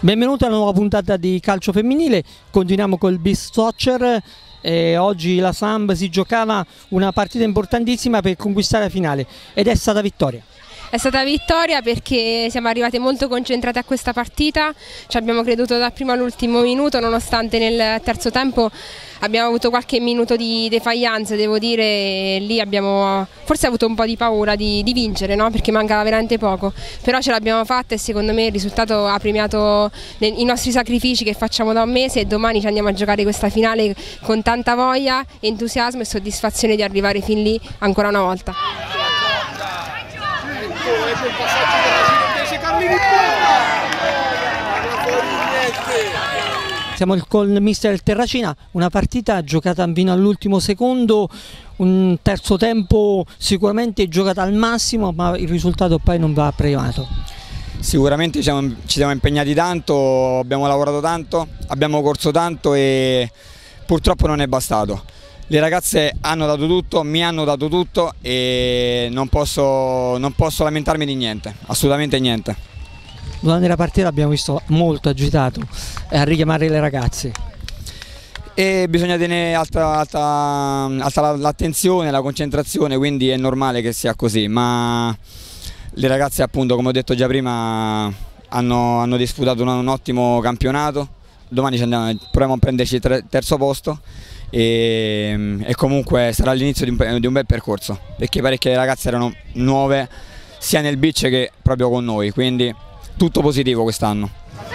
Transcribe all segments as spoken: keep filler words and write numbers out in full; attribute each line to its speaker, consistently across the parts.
Speaker 1: Benvenuti alla nuova puntata di Calcio Femminile, continuiamo col Beach Soccer e oggi la Samp si giocava una partita importantissima per conquistare la finale ed è stata vittoria.
Speaker 2: È stata vittoria perché siamo arrivate molto concentrate a questa partita, ci abbiamo creduto dal primo all'ultimo minuto, nonostante nel terzo tempo abbiamo avuto qualche minuto di defiance, devo dire, lì abbiamo forse avuto un po' di paura di, di vincere, no? Perché mancava veramente poco, però ce l'abbiamo fatta e secondo me il risultato ha premiato i nostri sacrifici che facciamo da un mese e domani ci andiamo a giocare questa finale con tanta voglia, entusiasmo e soddisfazione di arrivare fin lì ancora una volta.
Speaker 1: Siamo con il mister Terracina, una partita giocata fino all'ultimo secondo, un terzo tempo sicuramente giocata al massimo, ma il risultato poi non va premiato.
Speaker 3: Sicuramente ci siamo, ci siamo impegnati tanto, abbiamo lavorato tanto, abbiamo corso tanto e purtroppo non è bastato. Le ragazze hanno dato tutto, mi hanno dato tutto e non posso, non posso lamentarmi di niente, assolutamente niente.
Speaker 1: Durante la partita abbiamo visto molto agitato a richiamare le ragazze.
Speaker 3: E bisogna tenere alta, alta, alta l'attenzione, la concentrazione, quindi è normale che sia così, ma le ragazze appunto, come ho detto già prima, hanno, hanno disputato un, un ottimo campionato, domani ci andiamo, proviamo a prenderci il terzo posto. E, e comunque sarà l'inizio di, di un bel percorso, perché parecchie ragazze erano nuove sia nel beach che proprio con noi, quindi tutto positivo quest'anno.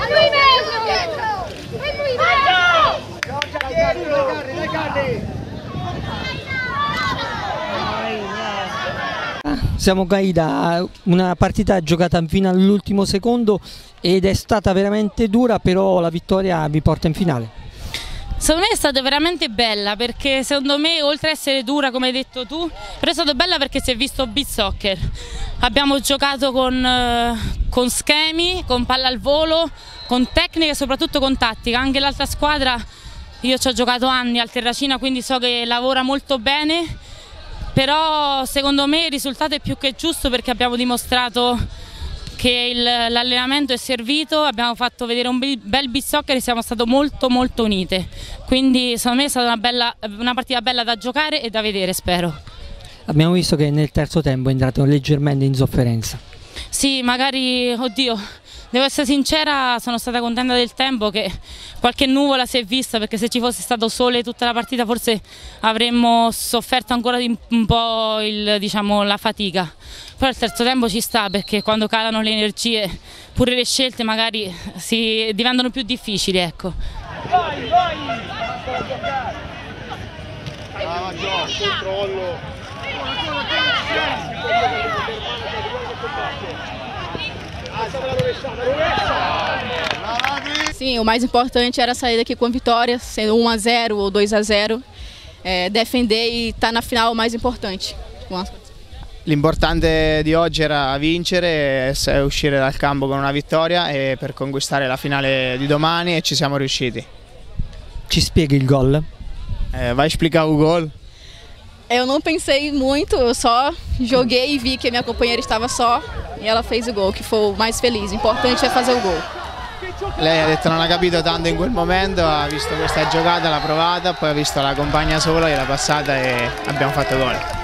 Speaker 1: Siamo qui da una partita giocata fino all'ultimo secondo ed è stata veramente dura, però la vittoria vi porta in finale.
Speaker 4: Secondo me è stata veramente bella, perché secondo me oltre ad essere dura come hai detto tu, però è stata bella perché si è visto beach soccer. Abbiamo giocato con, eh, con schemi, con palla al volo, con tecnica e soprattutto con tattica. Anche l'altra squadra, io ci ho giocato anni al Terracina, quindi so che lavora molto bene, però secondo me il risultato è più che giusto perché abbiamo dimostrato che l'allenamento è servito, abbiamo fatto vedere un bel beach soccer e siamo state molto molto unite, quindi secondo me è stata una, bella, una partita bella da giocare e da vedere, spero.
Speaker 1: Abbiamo visto che nel terzo tempo è entrato leggermente in sofferenza.
Speaker 4: Sì, magari, oddio, devo essere sincera, sono stata contenta del tempo, che qualche nuvola si è vista, perché se ci fosse stato sole tutta la partita forse avremmo sofferto ancora un po' il, diciamo, la fatica. Però il terzo tempo ci sta, perché quando calano le energie pure le scelte magari si diventano più difficili, ecco.
Speaker 5: Vai, vai! Brava Gio, controllo!
Speaker 6: Sim, o mais importante era sair daqui com vitória, sendo um a zero ou dois a zero, é, defender e estar na final é o mais importante.
Speaker 7: L'importante di oggi era vincere e uscire dal campo con una vittoria e per conquistare la finale di domani, e ci siamo riusciti.
Speaker 1: Ci spieghi il gol?
Speaker 7: Eh, vai explicar o gol?
Speaker 6: Eu não pensei muito, eu só joguei e vi que a minha companheira estava só e ela fez o gol, que foi o mais feliz. O importante é fazer o gol.
Speaker 7: Lei ha detto non ha capito tanto in quel momento, ha visto questa giocata, l'ha provata, poi ha visto la compagna sola, gliel'ha passata e abbiamo fatto gol.